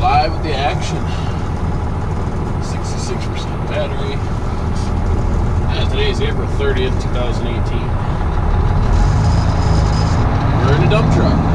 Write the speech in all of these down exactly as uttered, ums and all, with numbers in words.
live with the action. sixty-six percent battery. And today's April thirtieth, two thousand eighteen. We're in a dump truck.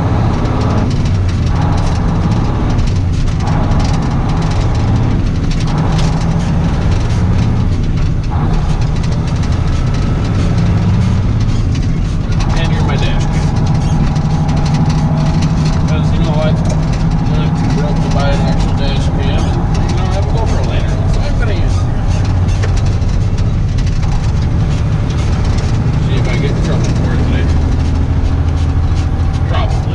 Probably.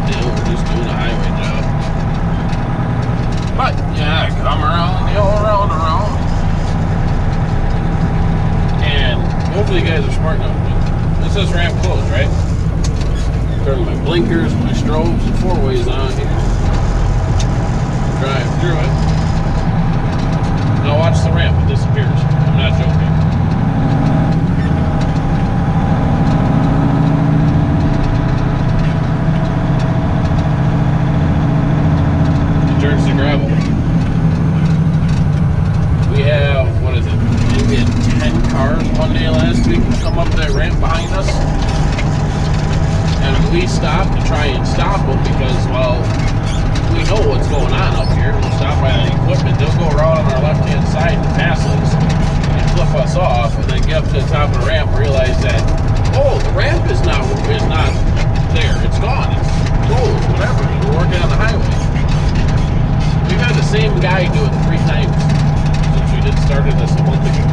deal. We're just doing a highway job. But yeah, come around the old road around. And hopefully you guys are smart enough. This says ramp closed, right? Turn my blinkers, my strobes, and four ways on here. Drive through it. Now watch the ramp, it disappears. I'm not joking. It turns to gravel. We have, what is it? We had ten cars one day last week come up that ramp behind us. And we stopped to try and stop them because, well, we know what's going on up here. We'll stop by the equipment. They'll go around on our left-hand side to pass us and flip us off, and then get up to the top of the ramp and realize that, oh, the ramp is not is not there. It's gone. It's closed. Whatever. We're working on the highway. We've had the same guy do it three times since we did started this a month ago.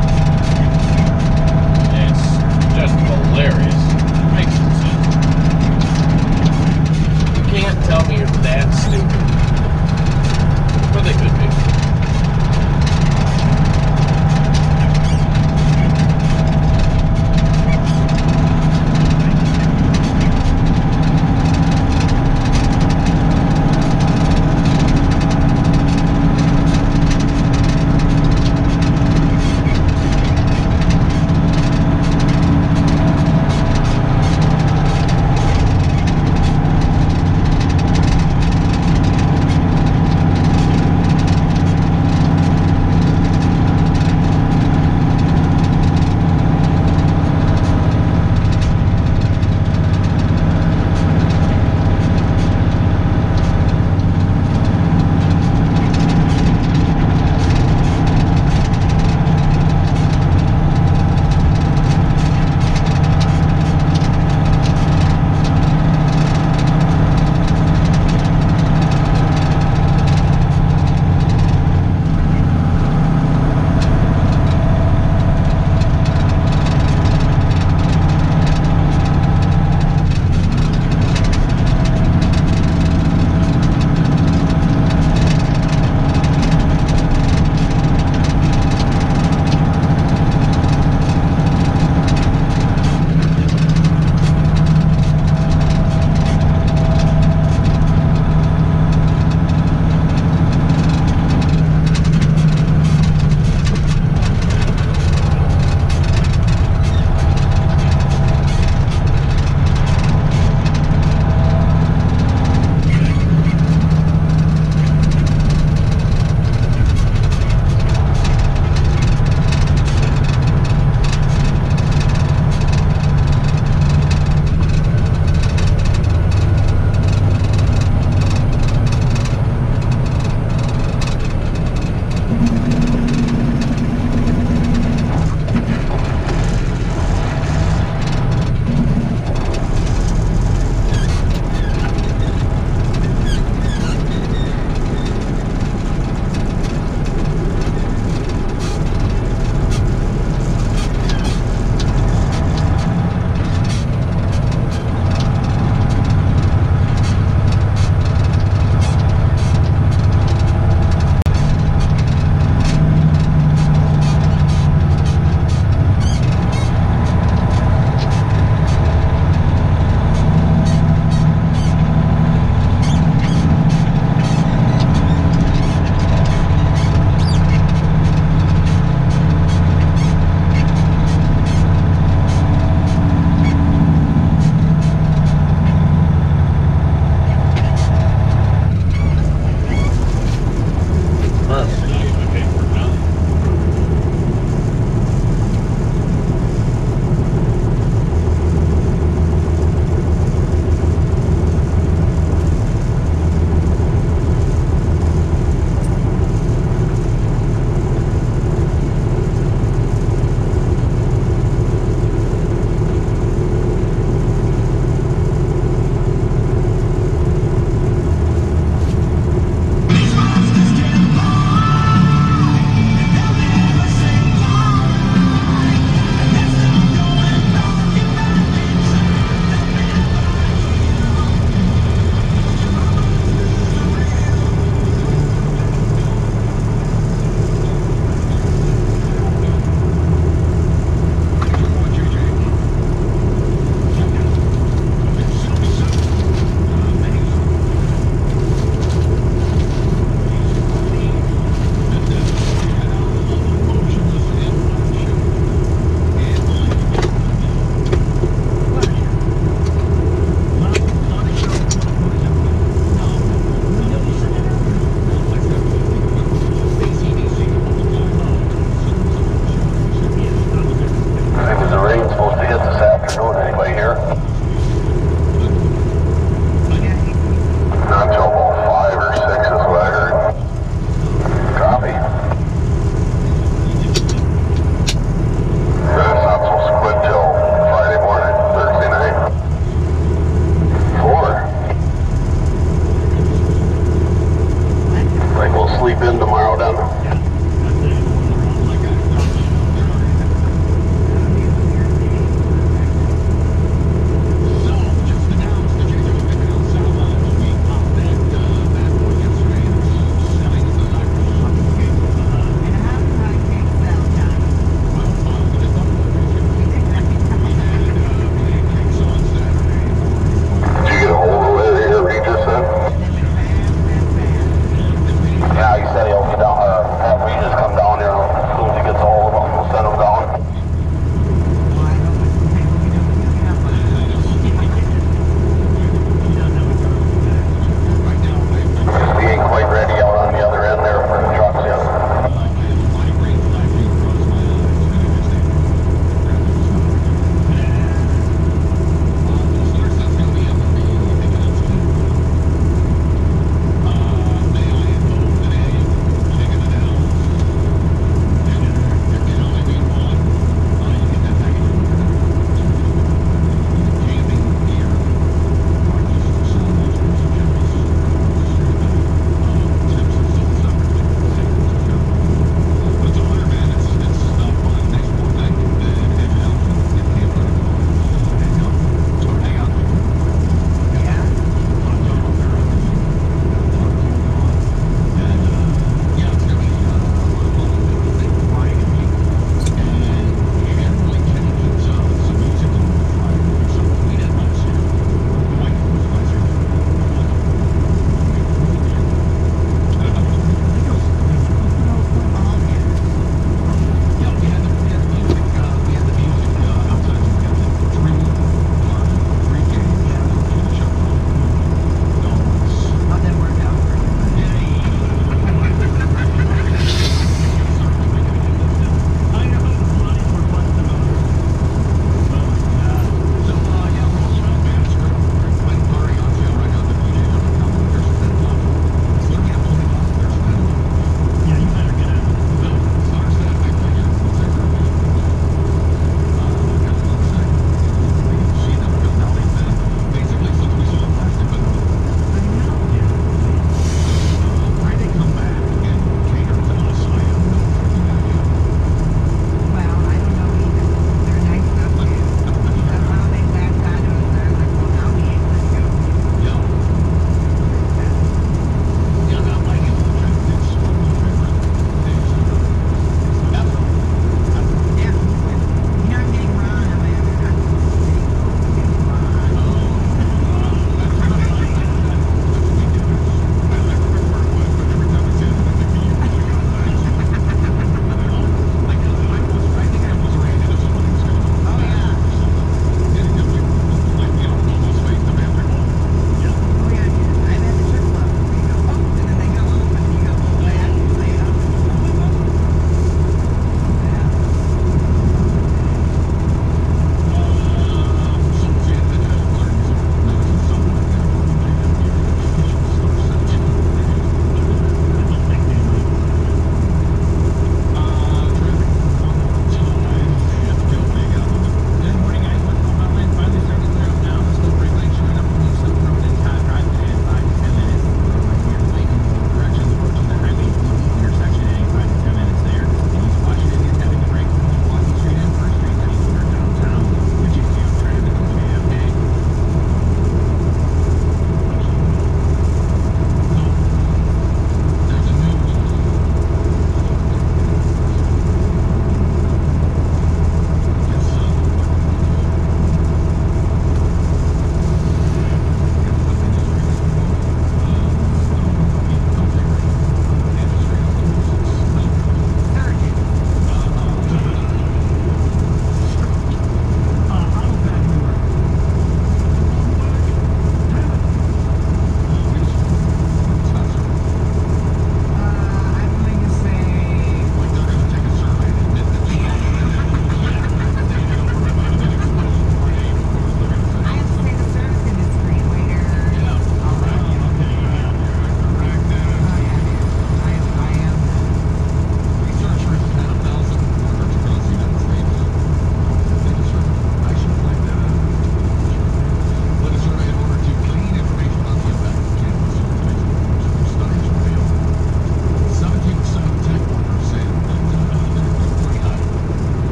It's just hilarious. It makes no sense. You can't tell me you're that stupid. But they could be. Not till about five or six is what I heard. Copy. Then it's not supposed to quit till Friday morning, Thursday night. Four. Like we'll sleep in tomorrow then.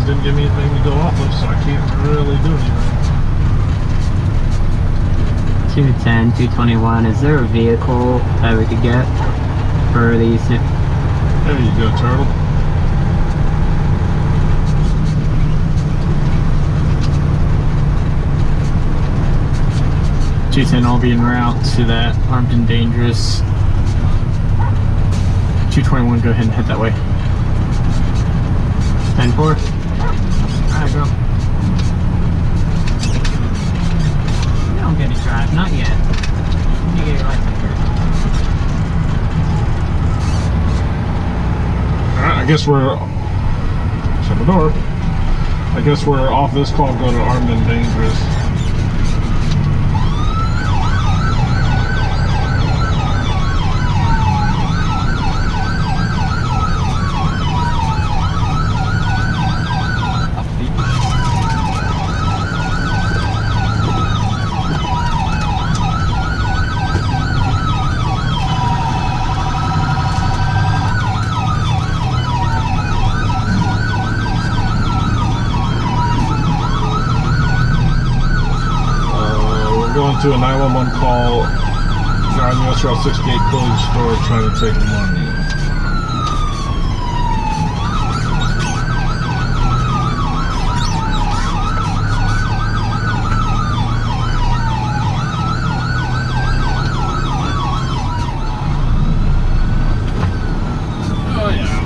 didn't give me anything to go off of, so I can't really do anything. two ten, two twenty-one, is there a vehicle that we could get for these? There you go, Turtle. two ten, I'll be en route to that armed and dangerous. two twenty-one, go ahead and head that way. ten four. Alright, girl. You don't get to drive, not yet. You get your license first. Alright, I guess we're... Shut the door. I guess we're off this call, go to armed and dangerous. To a nine one one call, guy on U S Route sixty-eight clothing store trying to take money. Oh yeah.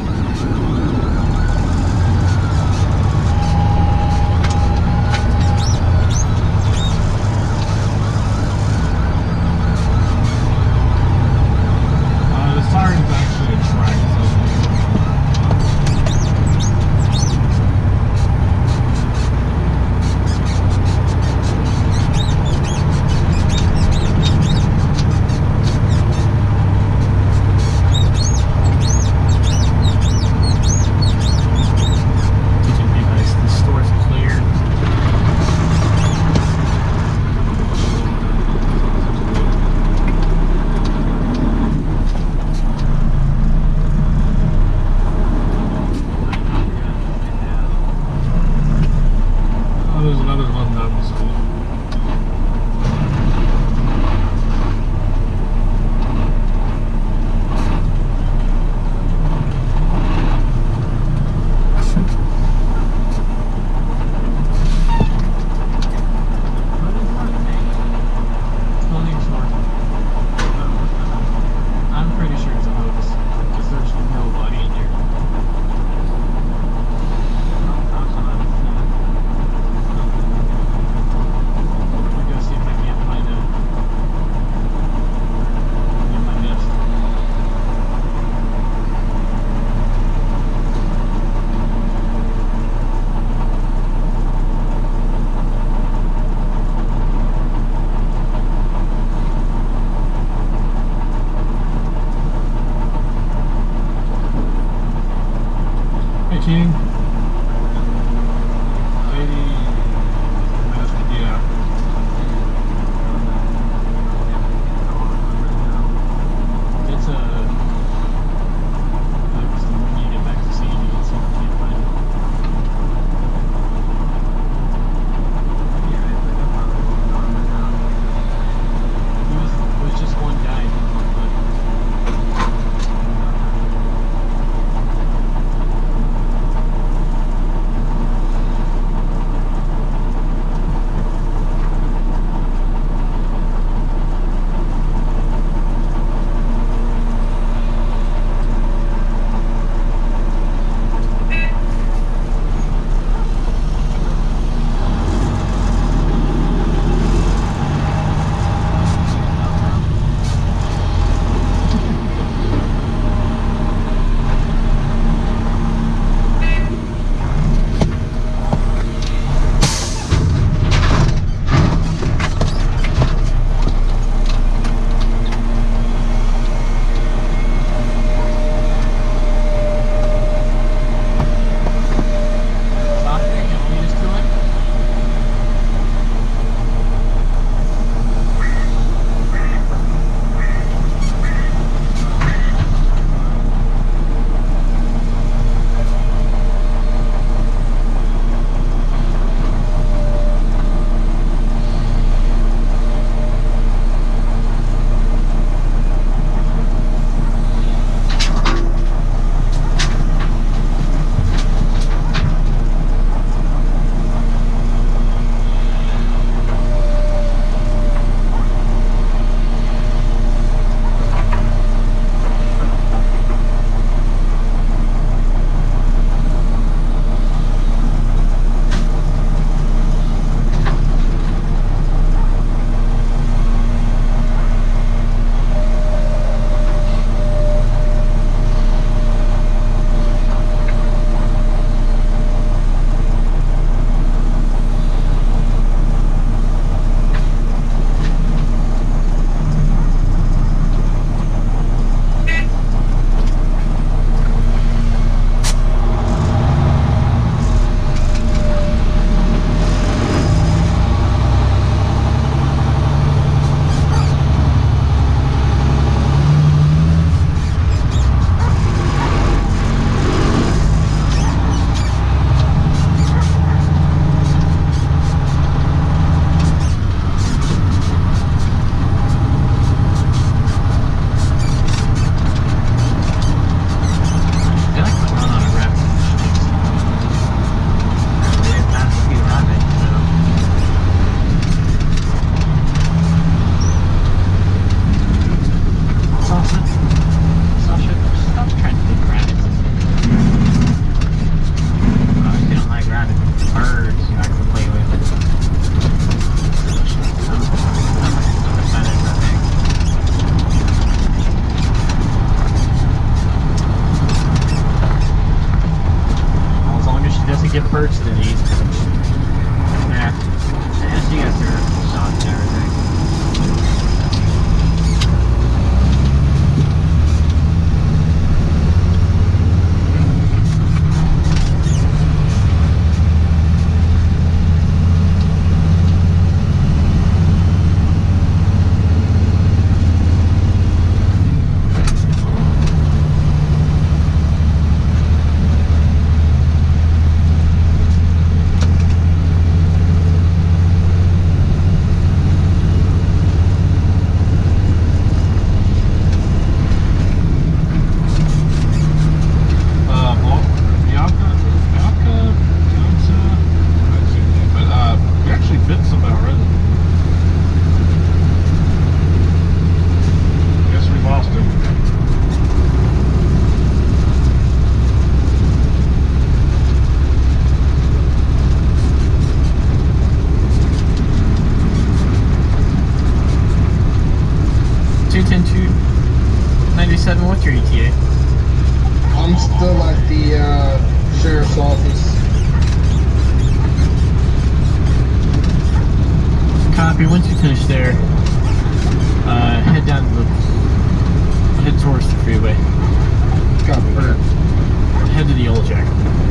Copy. Once you finish there, uh, head down to the head towards the freeway. Copy. Or head to the Yellow Jacket.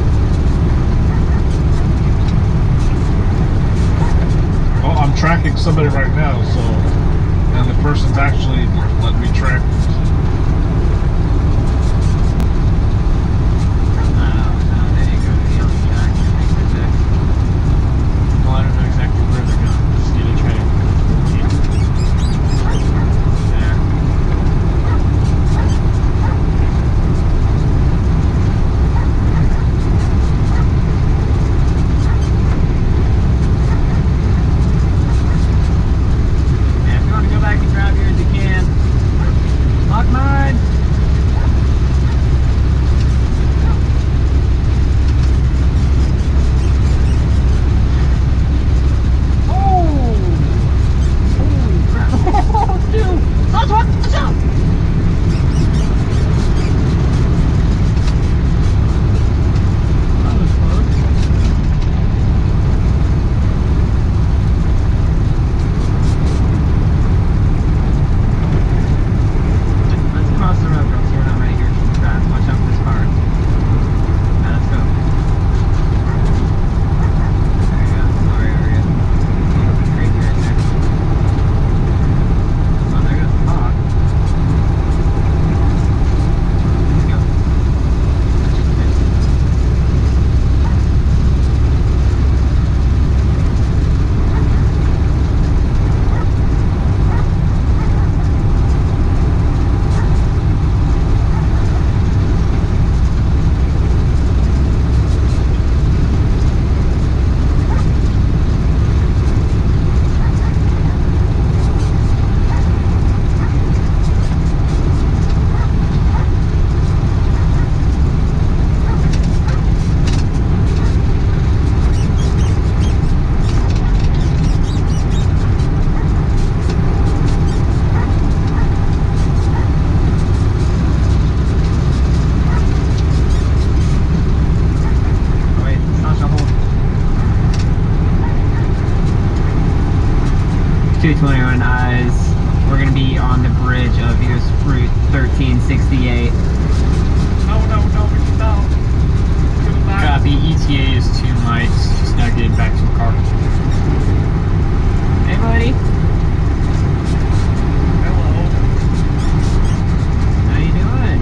Well, I'm tracking somebody right now, so, and the person's actually letting me track. two twenty-one eyes. We're gonna be on the bridge of U S Route thirteen sixty-eight. No, no, no, no. Copy. E T A is two mics. Just now getting back to the car. Hey, buddy. Hello. How you doing?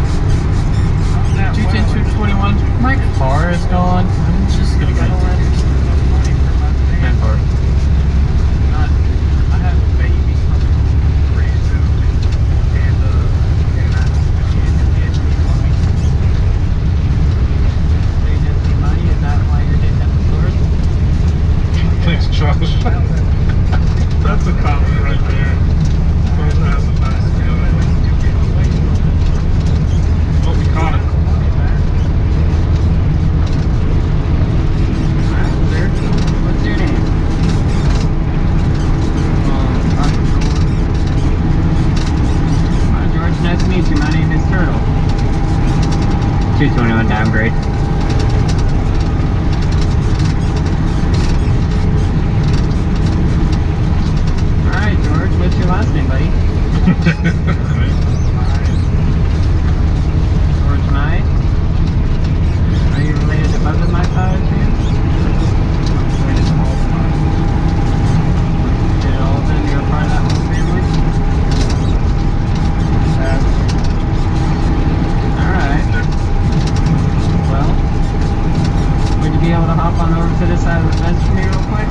two ten, two twenty-one. My car is gone. I'm just gonna go. ten car. That's a comment right there. That's a nice feeling. Oh, we caught it. What's your name? Uh, George, nice to meet you. My name is Turtle. two twenty-one downgrade. What's your last name, buddy? George Nye? Are you related to Buzz Nye by chance? Related to all of them. Did all of them? You're a part of that whole family? Alright. Well, would you be able to hop on over to this side of the fence for me real quick?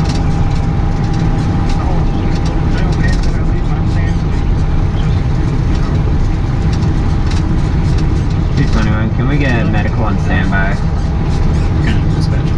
two twenty-one, can we get medical on standby? Okay, dispatch.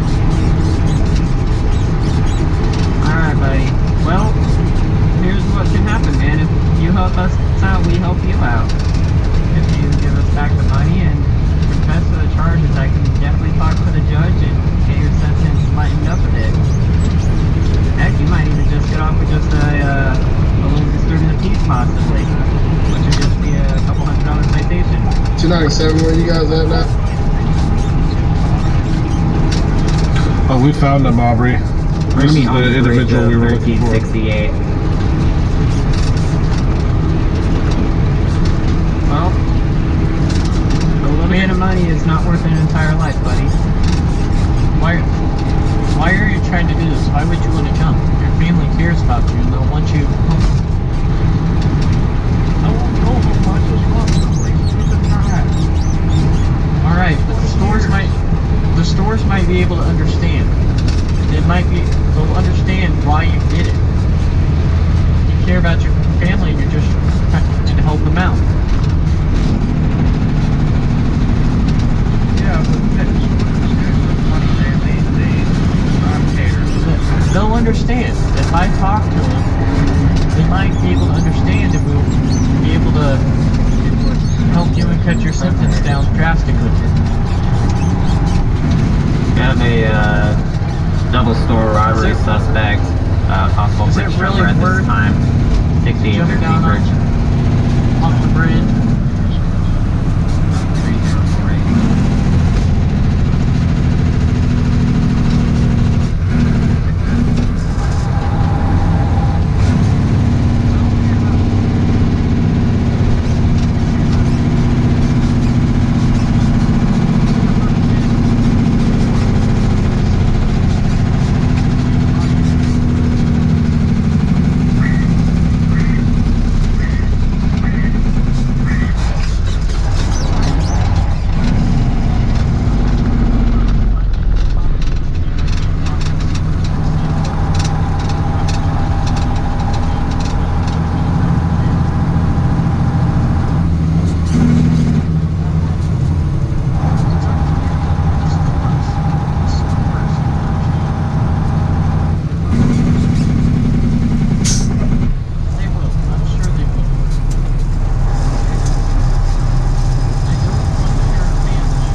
Alright, buddy. Well, here's what can happen, man. If you help us out, we help you out. If you give us back the money and confess to the charges, I can definitely talk to the judge and get your sentence lightened up a bit. Heck, you might even just get off with just a, uh, a little disturbing the peace, possibly. Which would just be a couple hundred dollar citation. two ninety-seven, where you guys at now? Oh, we found them, Aubrey. We're This gonna be is on the the individual bridge we of were looking for. thirteen sixty-eight. Well, a little bit of money is not worth an entire life, buddy. Why, why are you trying to do this? Why would you want to jump? Your family cares about you and they'll want you home. I won't go home. I just want some place to the drive. Alright, but the stores might, the stores might be able to understand. It might be, they'll understand why you did it. You care about your family and you're just trying to help them out. Yeah, but that's what my family needs. I'm catering. They'll understand. If I talk to them, they might be able to understand and we'll be able to help you and cut your symptoms down drastically. We have a uh, double store robbery Is it- suspect, uh, possible is it bridge really jumper at worth this time. sixty-eight jumping thirteen down on- bridge. Off the bridge. They will. I'm sure they will. I don't want your family.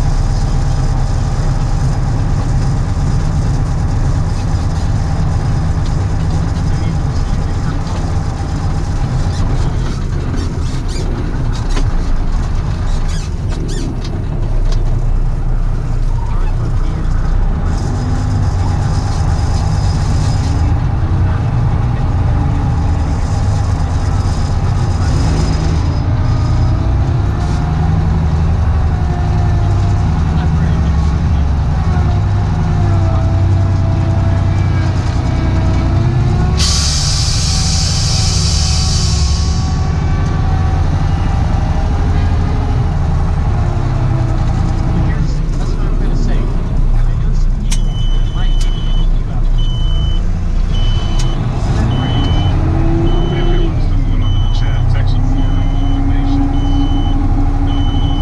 Here's, that's what I'm gonna say. I know some people that might be able to help you out. That bridge. If you want to send one over the chat, text them for information. Really cool.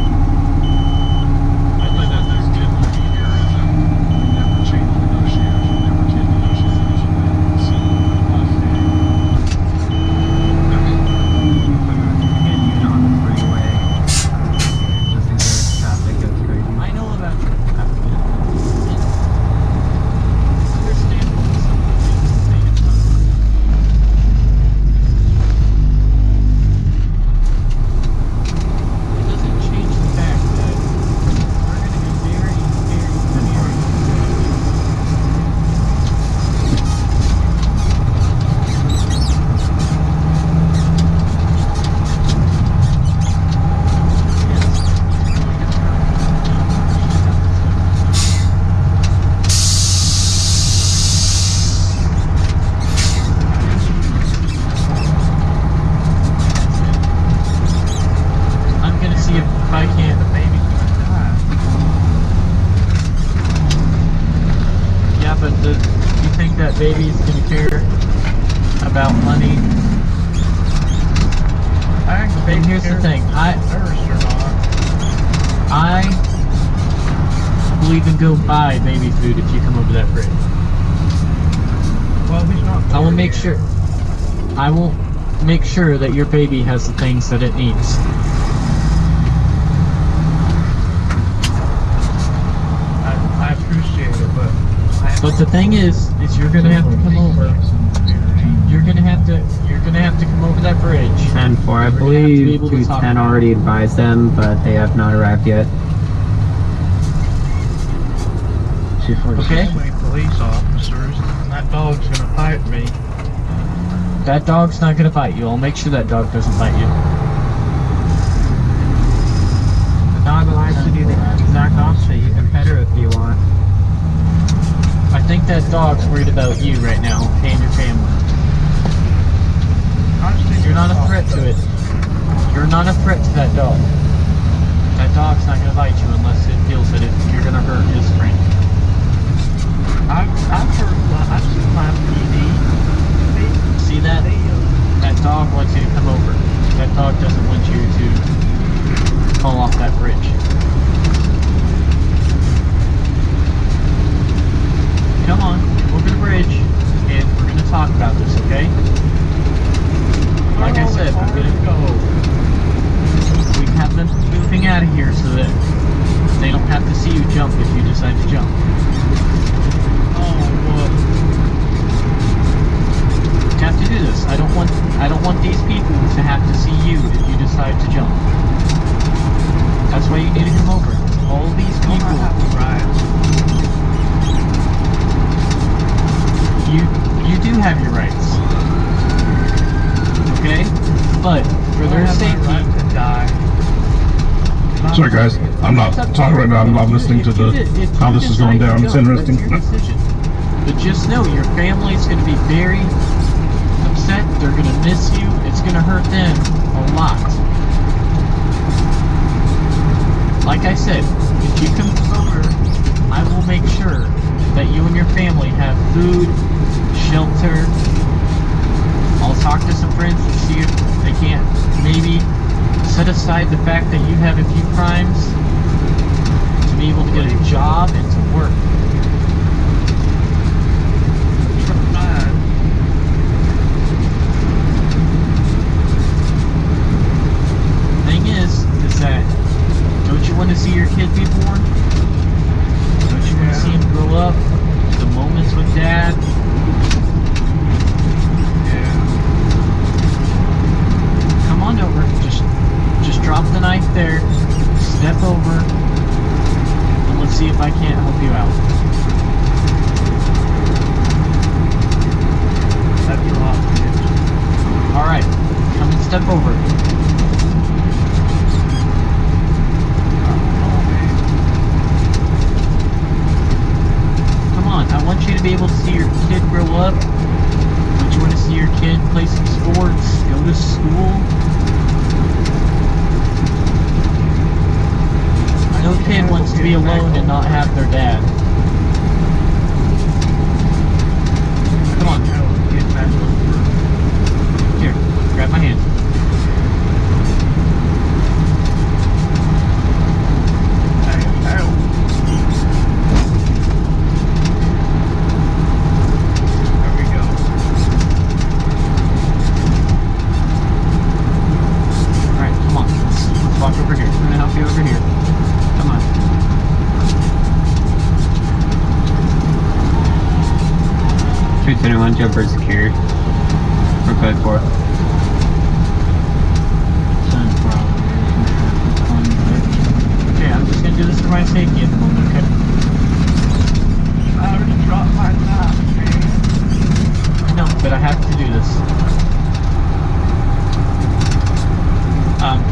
I think that that's good for me here is that we never change negotiators, we never change negotiators. So, Again, you on the freeway. Just in case traffic gets crazy. I know about your traffic. It's understandable that some people need to say it's not. It doesn't change the fact that we're going to be very, very, very I'm gonna see if I can. The baby's gonna die. Yeah, but the, you think that baby's gonna care about money? I think the And baby here's the cares thing, I first or not. I will even go buy baby food if you come over that bridge. Well, he's not. I will born make yet. sure. I will make sure that your baby has the things that it needs. I, I appreciate it, but I But the thing is, is you're gonna have to come over. You're gonna have to. You're gonna have to come over that bridge. ten four, I We're gonna have to be believe able to two talk ten about it. already advised them, but they have not arrived yet. Okay. wait for police officers, and that dog's gonna fight me. That dog's not gonna bite you. I'll make sure that dog doesn't bite you. The dog likes to do the exact opposite. You can pet her if you want. I think that dog's worried about you right now and your family. I just think You're not a it's threat to it. You're not a threat to that dog. That dog's not gonna bite you unless it feels that it, you're gonna hurt his friend. I've, I've heard, I've seen my P D. They, See that? they, uh, That dog wants you to come over. That dog doesn't want you to fall off that bridge. Come on, over the bridge, and we're gonna talk about this, okay? Like I said, I'm gonna go. we have them moving out of here so that they don't have to see you jump if you decide to jump. Oh, what? You have to do this. I don't want I don't want these people to have to see you if you decide to jump. That's why you need to come over. All these I people, have to ride. you you do have your rights. Okay? But for I their have my safety, right to die. Not Sorry guys, I'm not talking right now. I'm, I'm listening to the how this is going down. It's interesting. That's your decision. But just know your family's going to be very upset. They're going to miss you. It's going to hurt them a lot. Like I said, if you come over, I will make sure that you and your family have food, shelter. I'll talk to some friends and see if they can't maybe set aside the fact that you have a few crimes to be able to get a job and to work. Thing is, is that don't you want to see your kid be born? Don't you want to see him grow up? The moments with dad? Come on over. Just just drop the knife there. Step over. And let's see if I can't help you out. That's a lot, bitch. Alright. Come and step over. Come on. I want you to be able to see your kid grow up. Don't you want to see your kid play some sports? Go to school? No kid wants to be alone and not have their dad. Come on. Here, grab my hand. There we go. Alright, come on. Let's, let's walk over here. I'm gonna help you over here. Come on. two twenty-one jumper secured. For code four. Okay, I'm just gonna do this for my safety at the moment, okay? I already dropped my knife, man. I know, but I have to do this. Um,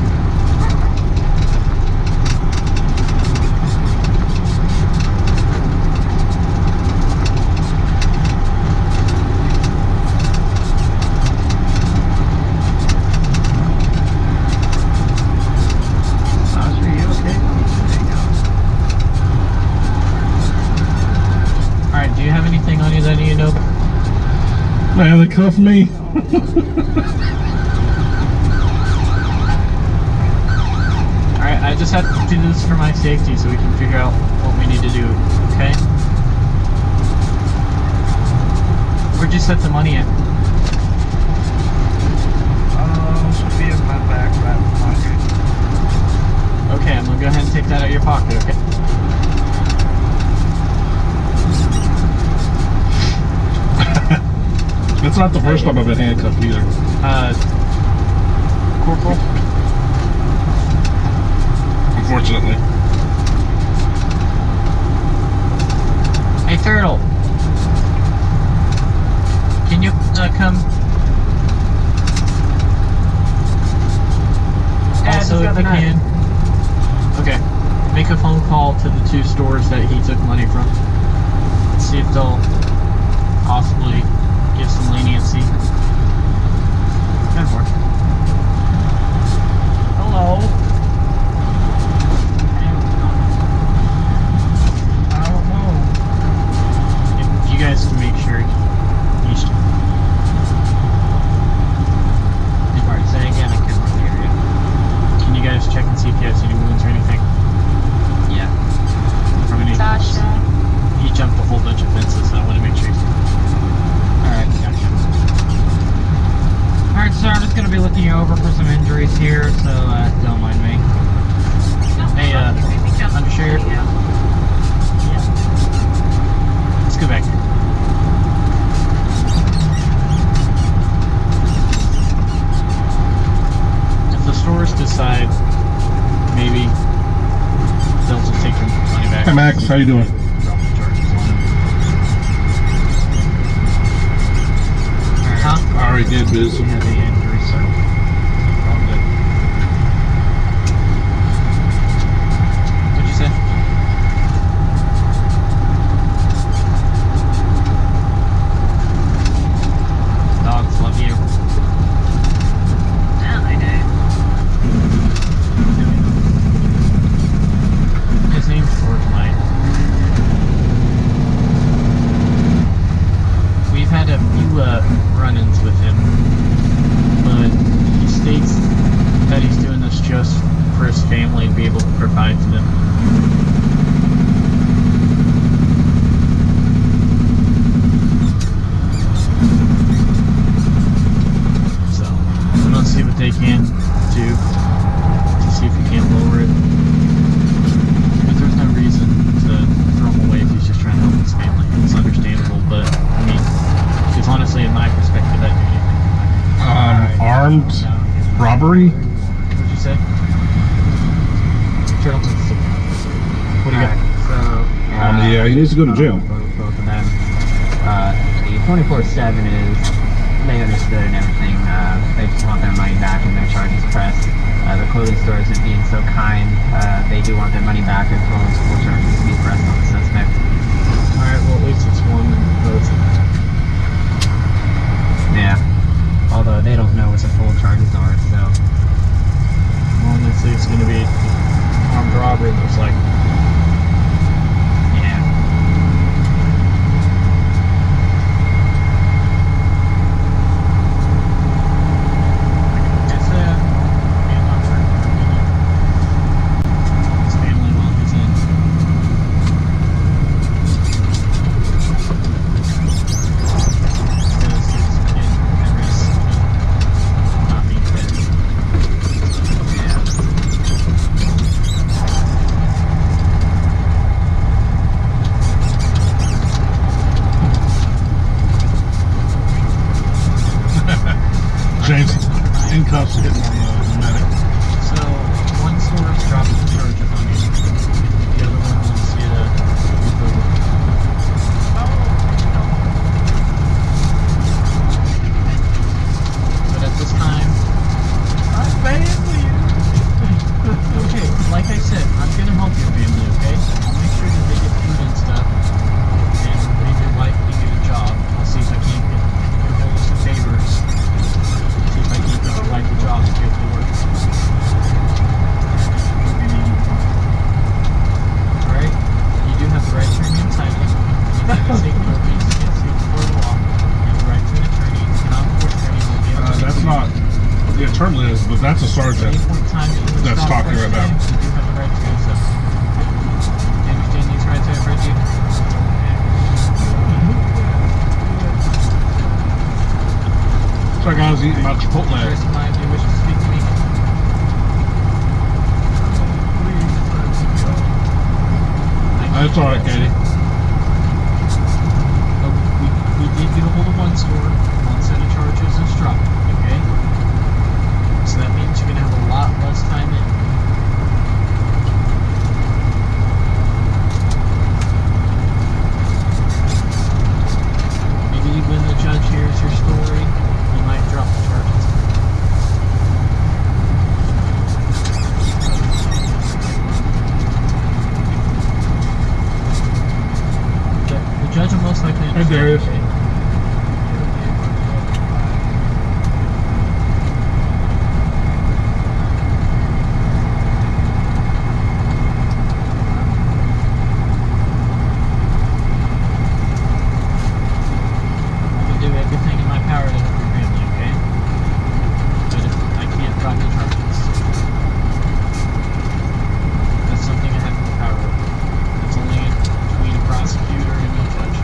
Sasha, you okay? There you go. Alright, do you have anything on you that you know? Man, they cuffed me. Alright, I just have to do this for my safety so we can figure out what we need to do, okay? Where'd you set the money at? Um, should be in my back right pocket. Okay, I'm gonna go ahead and take that out of your pocket, okay? It's not the first time I've been handcuffed either. Uh, Corporal? Unfortunately. Hey, Turtle! call to the two stores that he took money from. See if they'll possibly give some leniency. Ten more. Hello. I don't know. If you guys can make sure you should. Alright, say again, I can't really hear you. Can you guys check and see if you have any wounds or anything? Yeah. From any Sasha. He jumped a whole bunch of fences, so I want to make sure he's... Alright, gotcha. Alright, so I'm just going to be looking you over for some injuries here, so uh, don't mind me. Hey, uh, undersheriff? Yeah. Let's go back here. If the stores decide, maybe they'll just take their money back. Hey Max, how you doing? Huh? I already did, Biz. Yeah, the injury, so all good. What'd you say? Dogs love you. Yeah, I do. His name's George Knight. We've had a few uh, run-ins with him, but he states that he's doing this just for his family to be able to provide for them. So, I'm gonna see what they can do to see if we can lower it. But there's no reason to throw him away if he's just trying to help his family. It's understandable, but I mean, it's honestly, in my perspective, that do anything. Um, armed robbery? What'd you say? Turtle. What do you got? So, Um, yeah, he needs to go to jail. Both, both of them. Uh, the twenty-four seven is, they understood and everything. Uh, they just want their money back and their charges pressed. Uh, the clothing stores are being so kind. Uh, they do want their money back as well as full charges to be pressed on the suspect. Alright, well, at least it's one and both. Yeah. Although they don't know what the full charges are, so. Honestly, it's gonna be armed robbery, most likely. Yeah. It's, uh, being not for his family while he's in. Because he's in at risk of not being fed. James, in cuffs, hitting on the medic. So, one store is dropping the charges on you. The other one wants you to move over. But at this time, I'm paying for you. Okay, like I said, I'm gonna help your family, okay? I'll make sure that they get food and stuff. And maybe your wife can get a job. I'll see if I can't get your hold of some favors. See if I can get your wife a job to get to work. Alright? You do have the right to remain silent. You have to take no peace against you before the law. You have the right to an attorney. An on-court attorney will be able Uh, to that's not, the attorney is, but that's a At sergeant. any point in time that you That's stop talking right now. questioning, you do have the right to do so. You understand these rights I've read you? Sorry guys, eating my The Chipotle. rest of mine, do you wish to speak to me? That's alright, Katie. Oh, we, we did get a hold of one store. One set of charges is dropped, okay? So that means you're going to have a lot less time in. Maybe when the judge hears your story, he might drop the charges. Hi, Darius. I will do everything in my power to help your family, okay? But if I can't drop the charges, that's something I have no power over. It's only between a prosecutor and a judge.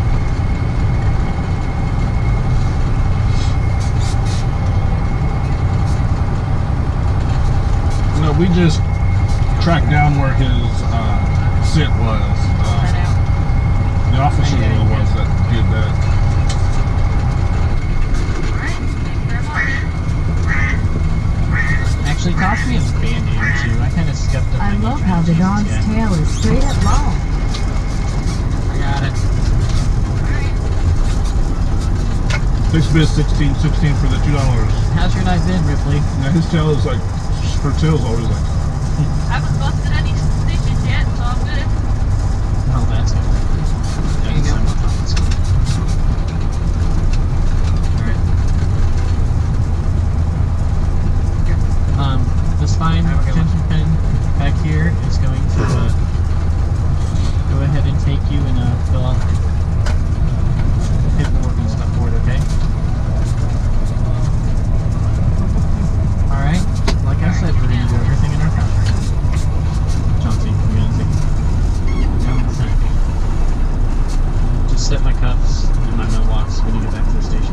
No, we just tracked down where his uh, sit was. Uh, the officers were the ones that did that. Actually, toss me a band-aid or two. I kind of scuffed up my I knee love trying how to the change dog's this guy. tail is straight up long. I got it. Six bits, sixteen, sixteen for the two dollars. How's your night been, Ripley? Now his tail is like, her tail's always like. I haven't busted any stitches yet, so I'm good. Oh, that's good. There you go. That's good. Alright. Um, the spine retention pen back here is going to uh, go ahead and take you and uh, fill out paperwork and stuff for it, okay? Alright, like I said, we're going to do everything in our power. Chauncey, you gonna take down the center. Just set my cuffs and my mailbox when you get back to the station.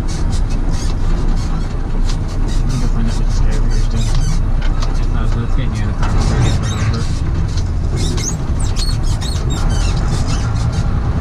I'm gonna go find out what this guy over here is doing. No, so let's get you in the car. We're gonna run over.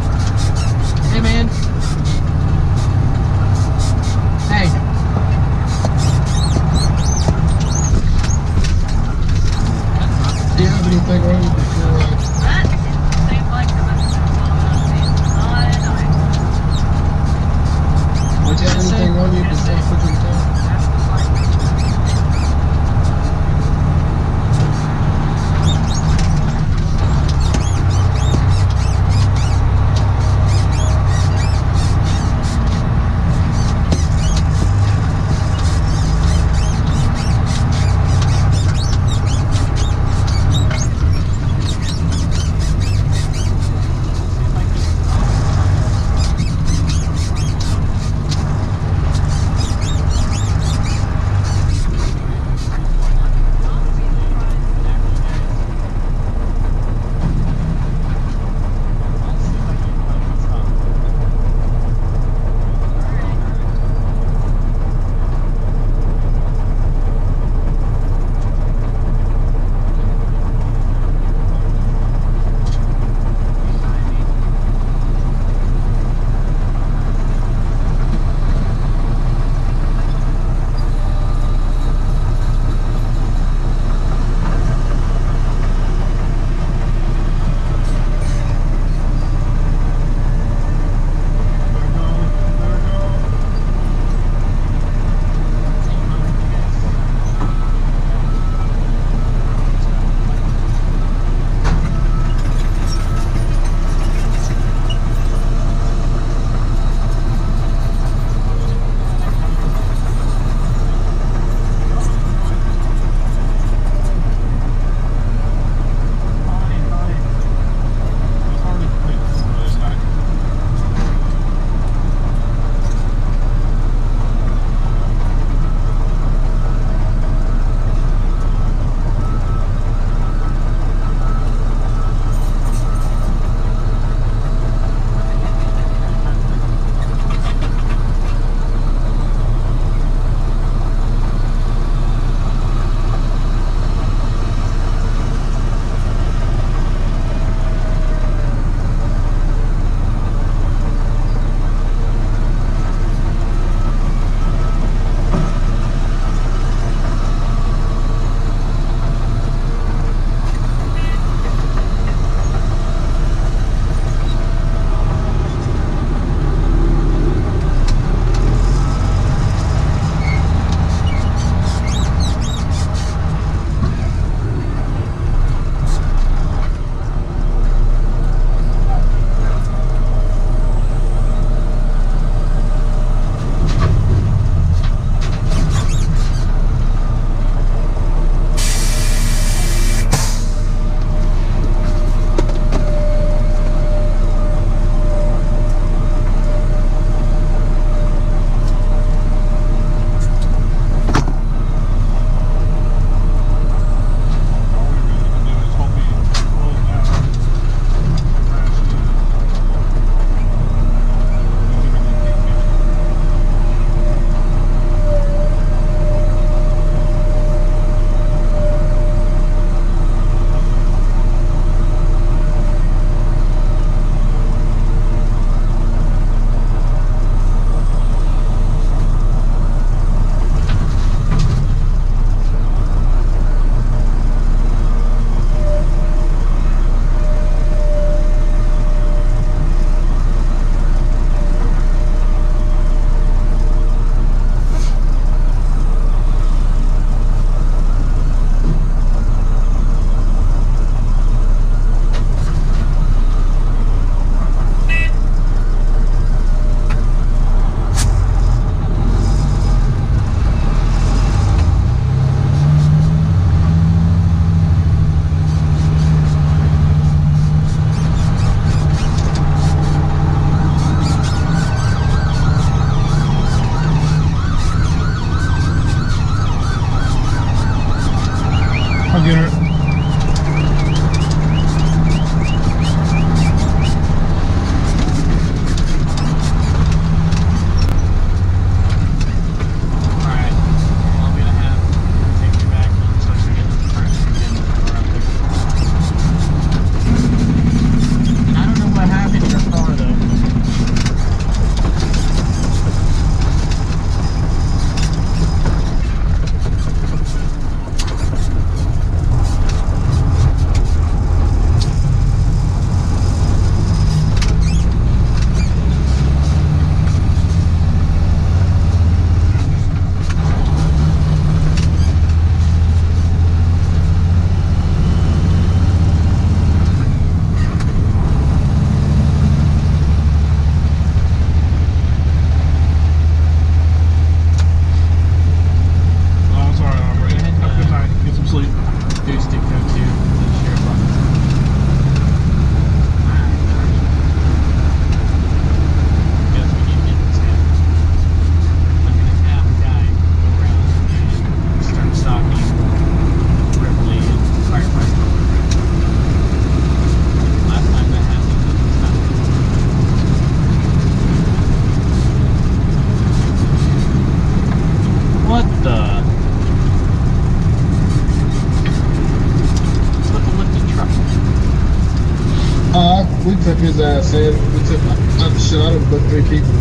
we took his ass in. We took not the shit out of him, but three people.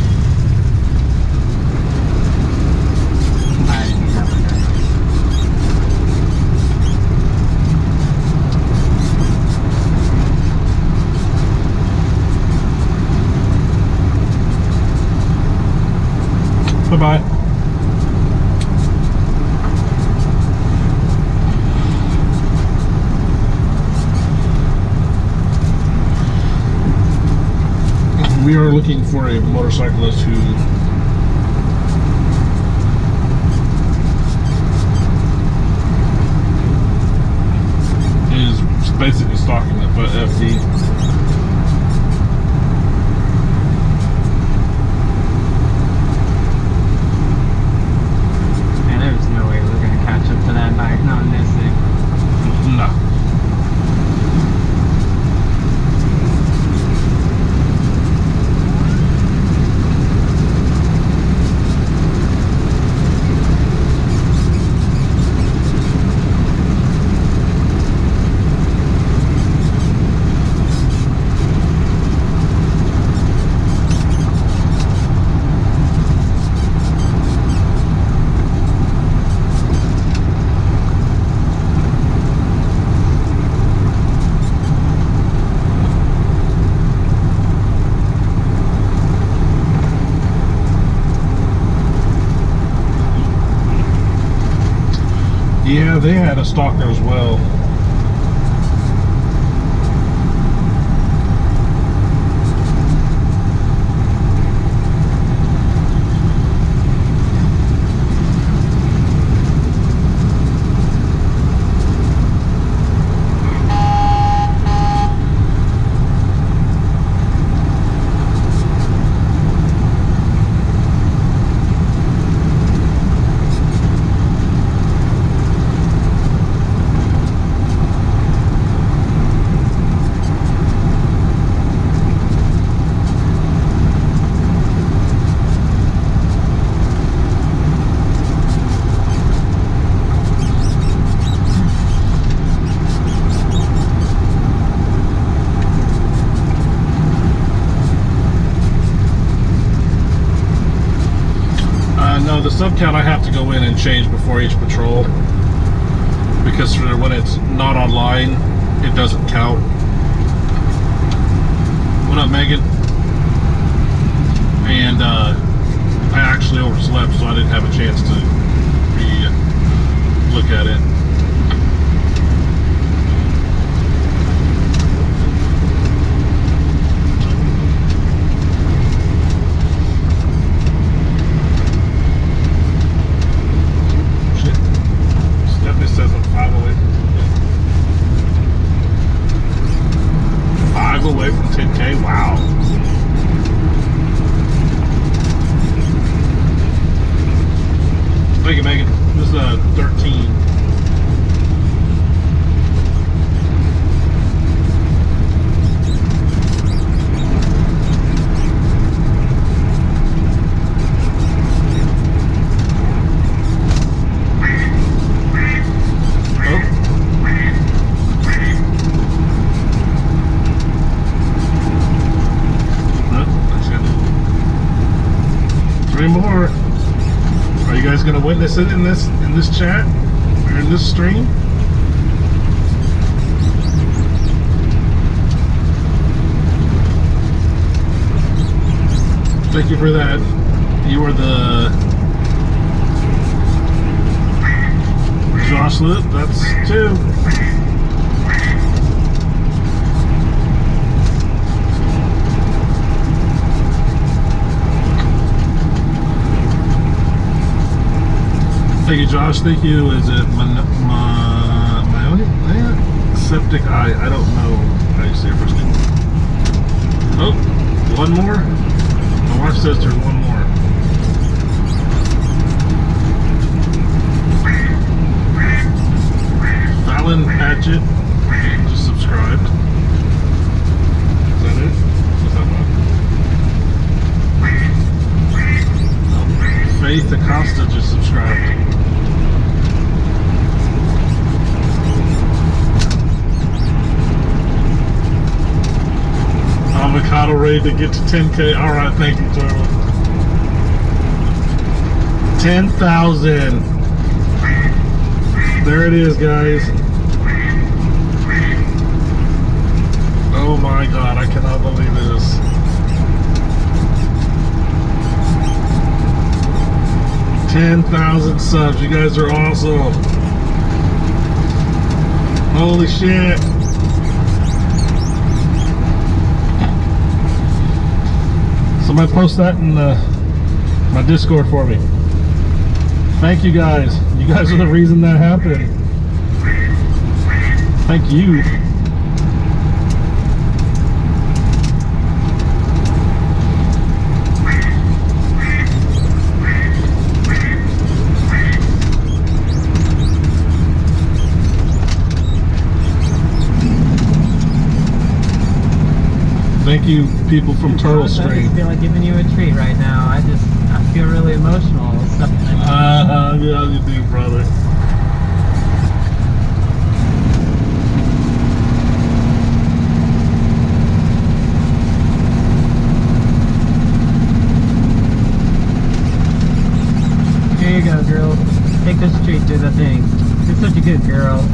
I didn't have a gun. Bye-bye. We are looking for a motorcyclist who is basically stalking the F D. And there's no way we're gonna catch up to that bike, not in this thing. No. Yeah, they had a stalker as well. The sub count I have to go in and change before each patrol, because for when it's not online it doesn't count. What up, Megan? And uh, I actually overslept, so I didn't have a chance to re look at it. Away from ten K, wow. Thank you, Megan. This is uh, thirteen. More. Are you guys going to witness it in this in this chat or in this stream? Thank you for that. You are the Josh Lip. That's two. Thank you, Josh. Thank you. Is it my my my own yeah. Septic Eye? I don't know how you say your first name. Oh, one more. My wife says there's one more. Fallon Patchett just subscribed. Is that it? What's that one? Faith Acosta just subscribed. Avocado ready to get to ten K. All right, thank you, Turtle. ten thousand. There it is, guys. Oh my God, I cannot believe this. ten thousand subs. You guys are awesome. Holy shit. Somebody post that in uh, my Discord for me. Thank you guys. You guys are the reason that happened. Thank you. Thank you, people from Turtle I Stream. just feel like giving you a treat right now. I just, I feel really emotional. Something. Uh, yeah, you do, brother. Here you go, girl. Take this treat, do the thing. You're such a good girl.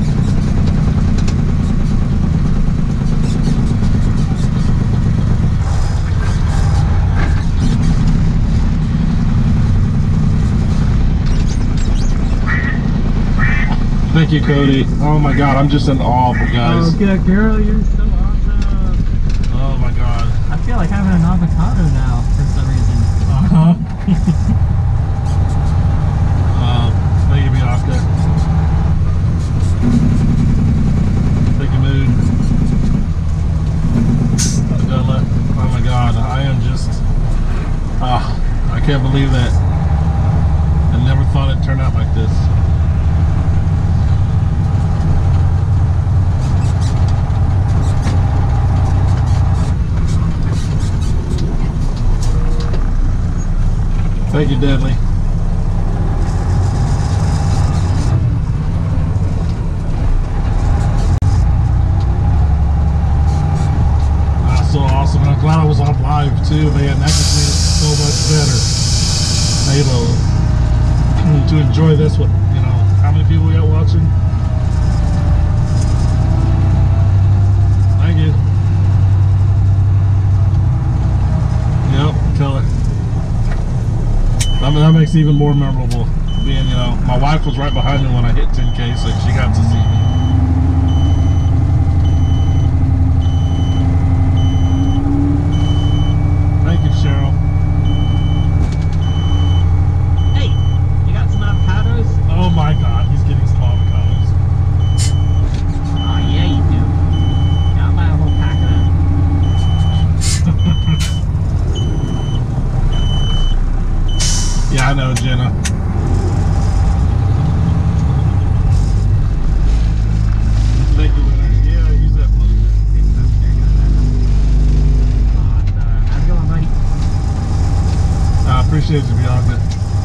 Thank you, Cody. Oh my God, I'm just in awe, guys. Oh, good girl, you're so awesome. Oh my God. I feel like having an avocado now for some reason. Uh-huh. uh, thank you, Bianca. Thank you, Mood. Adela. Oh my God, I am just, ah, uh, I can't believe that. I never thought it'd turn out like this. Thank you, Deadly. That's so awesome. I'm glad I was on live too, man. That just made it so much better. Able to enjoy this with, you know, how many people we got watching? Thank you. Yep, killer. I mean, that makes it even more memorable. Being, you know, my wife was right behind me when I hit ten K, so she got to see me. Thank you, Cheryl. Hey, you got some avocados? Oh my God, he's getting some avocados. Oh yeah, you do. Yeah, I'll buy a whole pack of them. Yeah, I know, Jenna. Thank you, Leonard. Yeah, I use that blue. Awesome. How's it going, buddy? I appreciate you, Bianca.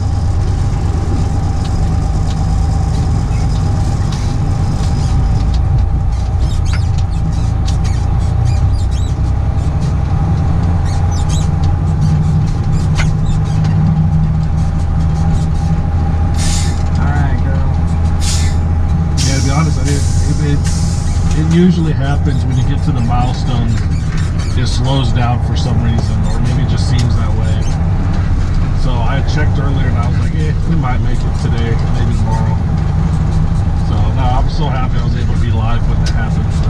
Usually happens when you get to the milestone, it slows down for some reason, or maybe it just seems that way. So I checked earlier and I was like, eh, we might make it today, maybe tomorrow. So no, I'm so happy I was able to be live when it happened. So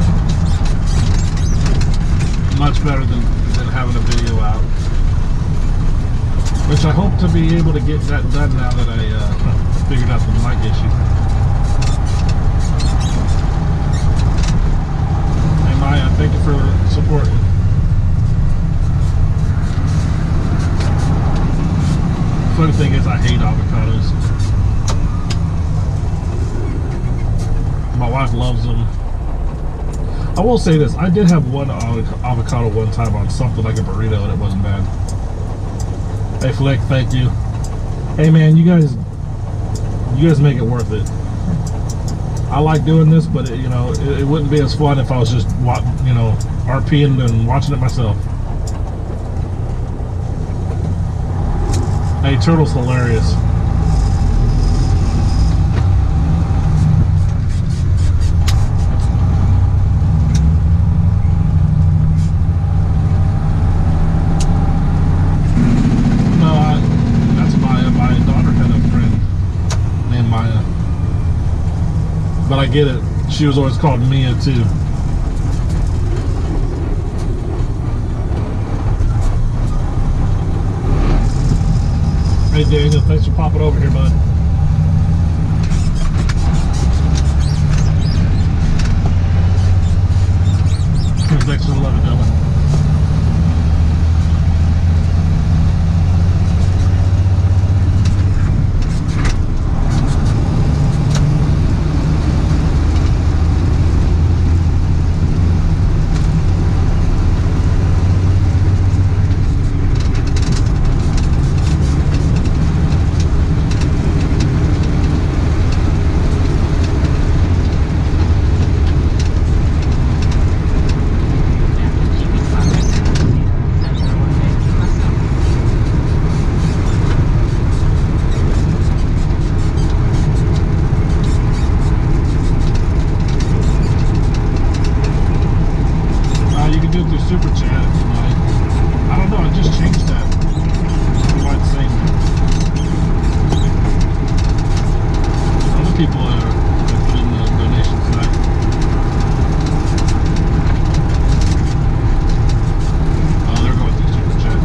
much better than, than having a video out. Which I hope to be able to get that done now that I uh, figured out the mic issue. Maya, thank you for supporting. Funny thing is, I hate avocados. My wife loves them. I will say this: I did have one avocado one time on something like a burrito, and it wasn't bad. Hey, Flick, thank you. Hey, man, you guys, you guys make it worth it. I like doing this, but it, you know, it, it wouldn't be as fun if I was just, you know, RPing and watching it myself. Hey, Turtle's hilarious. No, I, that's Maya. My daughter had a friend named Maya. But I get it. She was always called Mia, too. Hey Daniel, thanks for popping over here, bud. Here's extra eleven, Dylan. Super chat if you like. I don't know, I just changed that. You might say that. Other people are, are putting the donations back. Oh, they're going through super chat.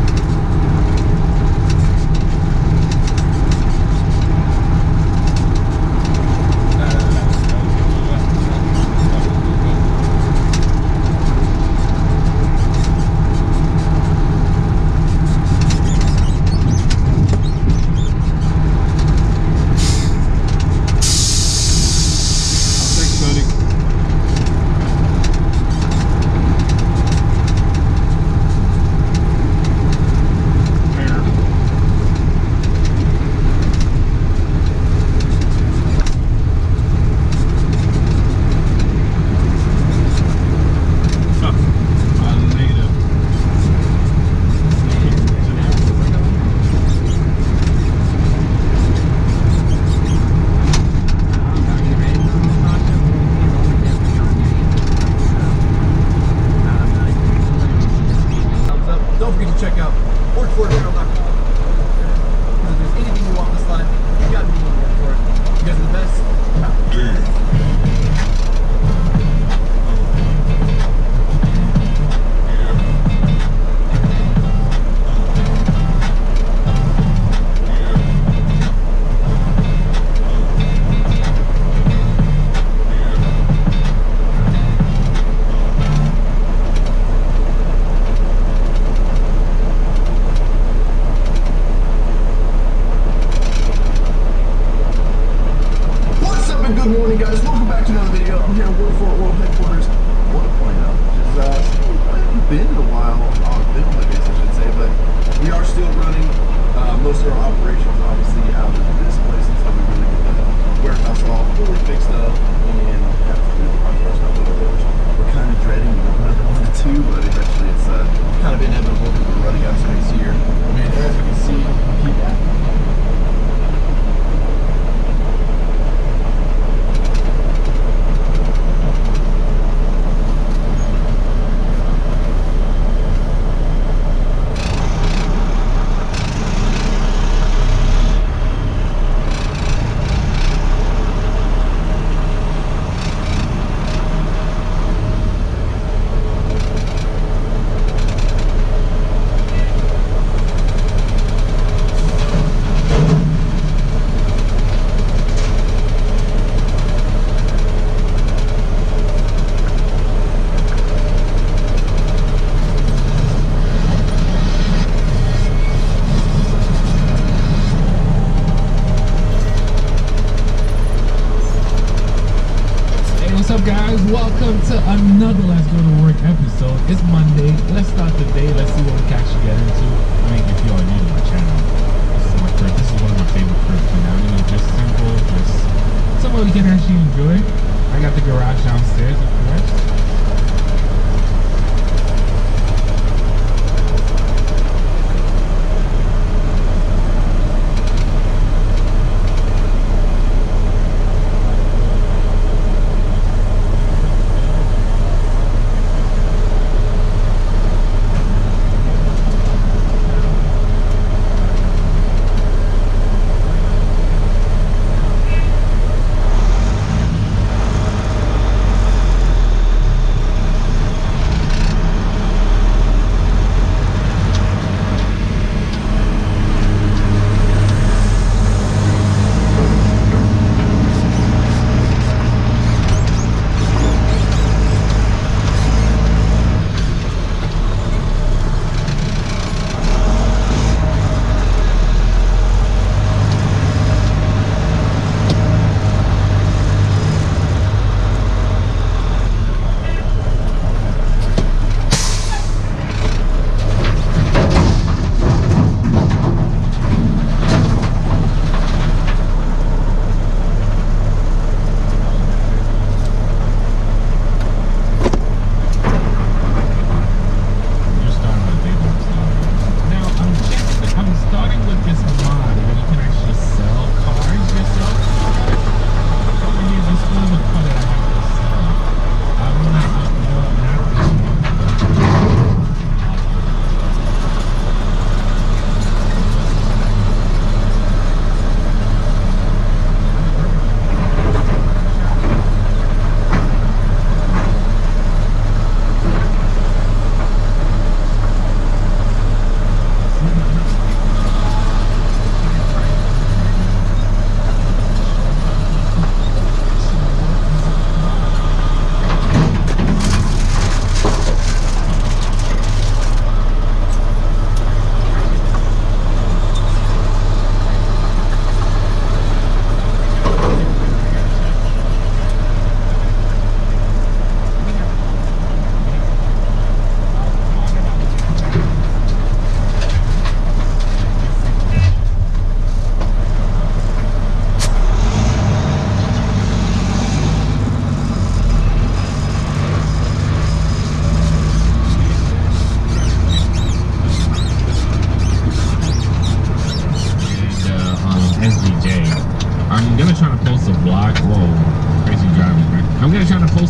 Welcome to another Let's Go to Work episode. It's Monday. Let's start the day. Let's see what we can actually get into. I mean, if you are new to my channel, this is my crib. This is one of my favorite cribs. You know, you know, just simple, just somewhere we can actually enjoy. I got the garage downstairs, of course.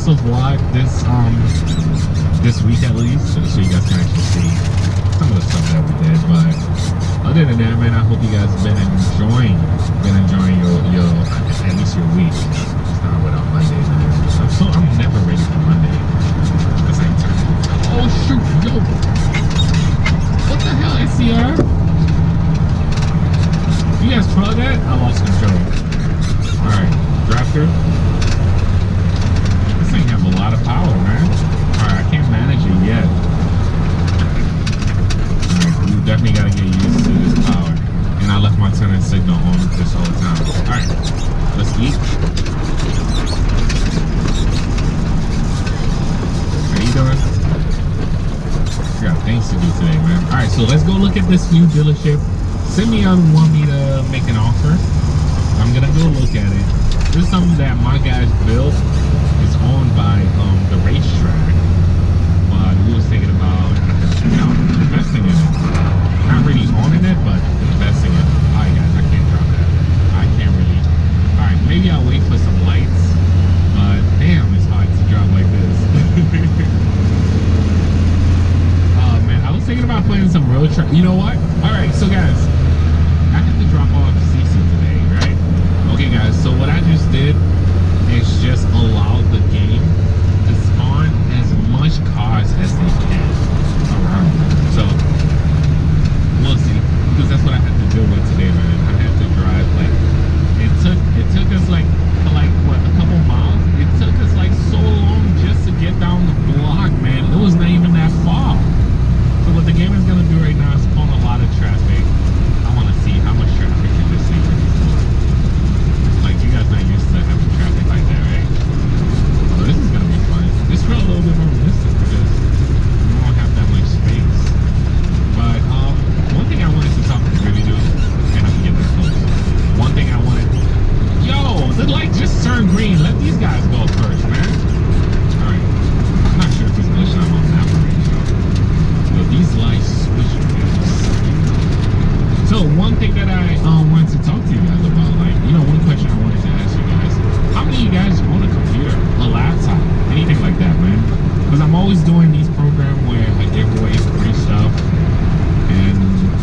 also vlog this um this week at least, so, so you guys can actually see some of the stuff that we did. But other than that, man, I hope you guys have been enjoying, been enjoying your your at least your week. It's not without Mondays and everything. So, so I'm never ready for Monday. Cause I turn. Oh shoot, yo! What the hell, S C R? You guys pro that? I lost control. All right, Drafter. This thing have a lot of power, man. All right, I can't manage it yet. All right, we definitely gotta get used to this power. And I left my turn and signal on this all the time. All right, let's eat. How you doing? I got things to do today, man. All right, so let's go look at this new dealership. Simeon want me to make an offer. I'm gonna go look at it. This is something that my guys built. It's owned by um, the racetrack, but we was thinking about, you know, investing in it. Not really owning it, but investing in it. All right, guys, I can't drop that. I can't really. All right, maybe I'll wait for some lights, but damn, it's hard to drop like this. Oh man, I was thinking about playing some road track. You know what? All right, so guys, I have to drop off C C today, right? Okay, guys. So what I just did is just allow the game to spawn as much cars as they can around. So we'll see, because that's what I had to deal with today, man. I had to drive like it took it took us like for like what a couple miles. It took us like so long just to get down the block, man. It was not even that far. So what the game is gonna do right now is spawn a lot of traffic. I want to see how much traffic can this thing really. Like, you guys not used to having traffic like that, right? Oh, this is gonna be fun. This felt a little bit more realistic because we won't have that much space. But um, one thing I wanted to talk to really do, and I can get this close. One thing I wanted, yo, the light just turned green. Let these guys go first, man. All right, I'm not sure if it's gonna shine on that one right now. But these lights switch gears. So one thing that I um, wanted to talk to you guys about, like, you know, one question I wanted to ask you guys, how many of you guys own a computer, a laptop, anything like that, man? Because I'm always doing these programs where I give away free stuff, and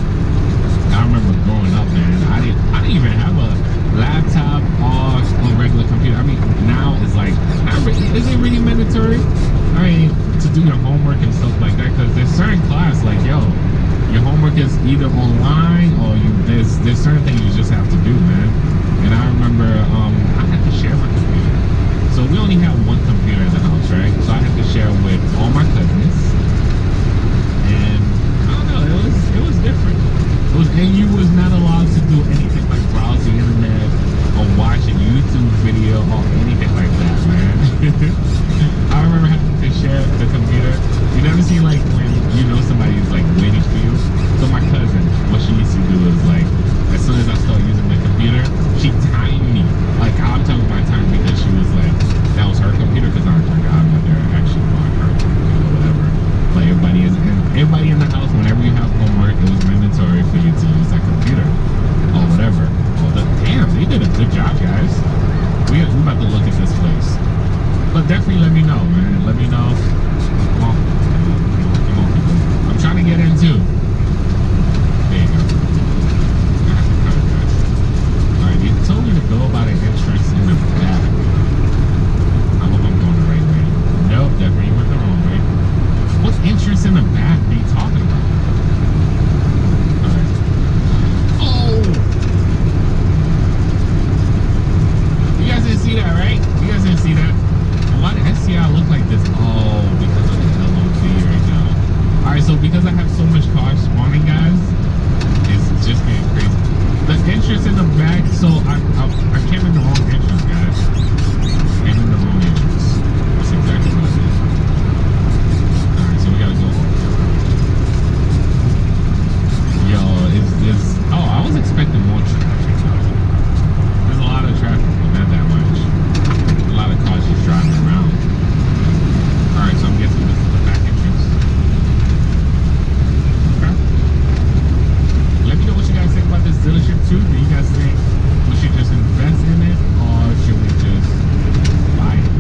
I remember growing up, man, I didn't, I didn't even have a laptop or a regular computer. I mean, now it's like, not really, is it really mandatory? I mean, to do your homework and stuff like that, because there's certain class, like, yo, your homework is either online or you there's there's certain things you just have to do, man. And I remember um, I had to share my computer. So we only have one computer in the house, right? So I had to share with all my cousins. And I don't know, it was it was different. It was, and you was not allowed to do anything like browse the internet or watch a YouTube video or anything like that, man. I remember having to share the computer. You never see like when you know somebody's like waiting for you. So my cousin, what she used to do is like, as soon as I started using the computer, she timed me. Like, I'm talking about time because she was like, that was her computer, because our godmother actually bought her computer or whatever. But everybody is in, everybody in the house, whenever you have homework, it was mandatory for you to use that computer or whatever. Well, the, damn, they did a good job, guys. We, we're about to look at this place. But definitely let me know, man. Let me know. Come on. Come on, people. I'm trying to get in too. There you go. I have to cut it, guys. Alright, they told me to go about an entrance in the back. I hope I'm going the right way. Nope, definitely went the wrong way. What entrance in the back are you talking about? Alright. Oh! You guys didn't see that, right? You guys didn't see that? Why did S C I look like this? Oh, because of the L O T right now. Alright, so because I have so much cars spawning, guys, it's just getting crazy. The entrance in the back, so I, I, I came in the wrong entrance, guys. I came in the wrong entrance. That's exactly what I did. Alright, so we gotta go. Yo, is this... Oh, I was expecting more traffic. There's a lot of traffic, but not that much. A lot of cars just driving around. Alright, so I'm guessing this is the back entrance. Okay. Let me know what you guys think about this dealership too. Do you guys think we should just invest in it, or should we just buy it?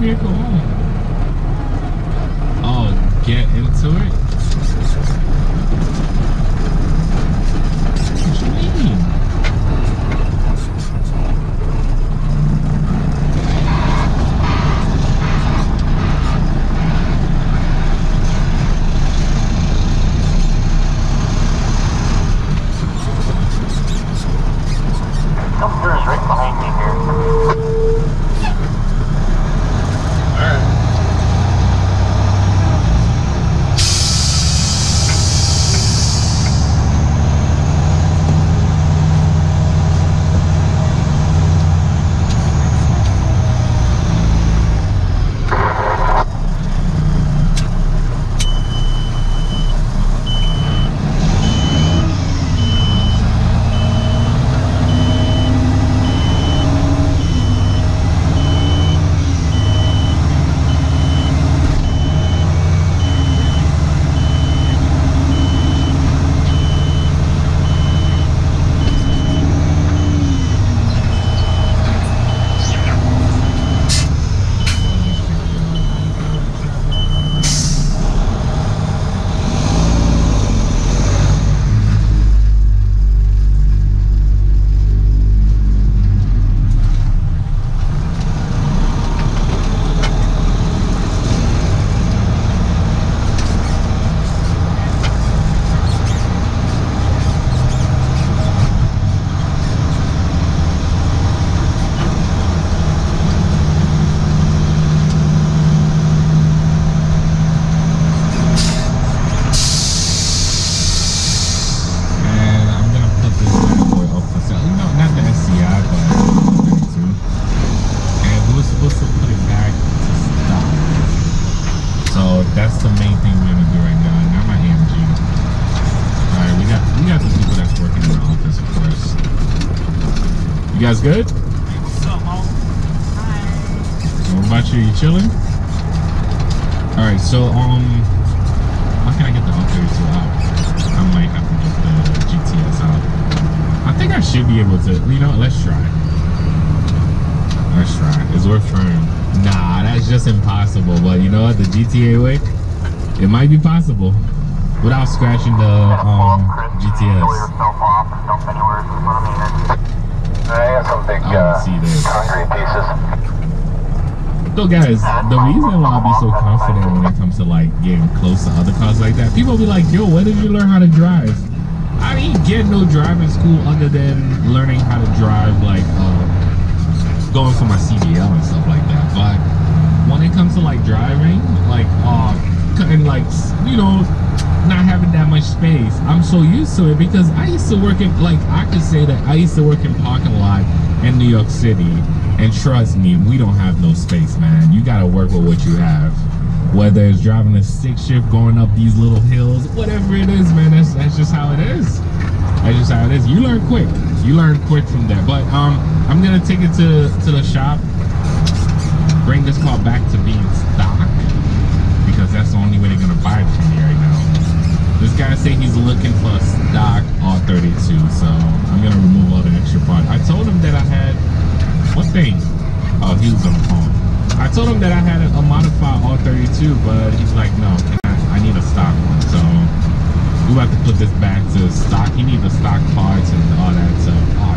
vehicle home? Oh, get into it? What you mean? Dumpster's right behind me here. Alright. That's the main thing we're gonna do right now. Not my A M G. Alright, we got we got the people that's working in the office, of course. You guys good? What's up, Mo? What about you? You chilling? Alright, so um how can I get the L thirty-two out? I might have to get the G T S out. I think I should be able to, you know, let's try. Let's try. It's worth trying. Nah, that's just impossible. But you know what? The G T A way, it might be possible without scratching the um, G T S. Pull yourself off and dump anywhere in front of me. I got some big I wanna uh, see this. concrete pieces. So guys, the reason why I be so confident when it comes to like getting close to other cars like that, people be like, yo, where did you learn how to drive? I didn't get no driving school other than learning how to drive, like uh, going for my C D L and stuff like that. But when it comes to like driving, like uh, and like, you know, not having that much space, I'm so used to it because I used to work in, like, I could say that I used to work in parking lot in New York City, and trust me, we don't have no space, man. You gotta work with what you have. Whether it's driving a stick shift, going up these little hills, whatever it is, man, that's that's just how it is. That's just how it is. You learn quick. You learn quick from that. But um, I'm gonna take it to to the shop, bring this car back to being stock, because that's the only way they're gonna buy it from me right now. This guy say he's looking for a stock R thirty-two, so I'm gonna remove all the extra parts. I told him that I had, what thing? Oh, he was on the phone. I told him that I had a, a modified R thirty-two, but he's like, no, can I, I need a stock one. So we have to put this back to stock. He needs the stock parts and all that. So oh,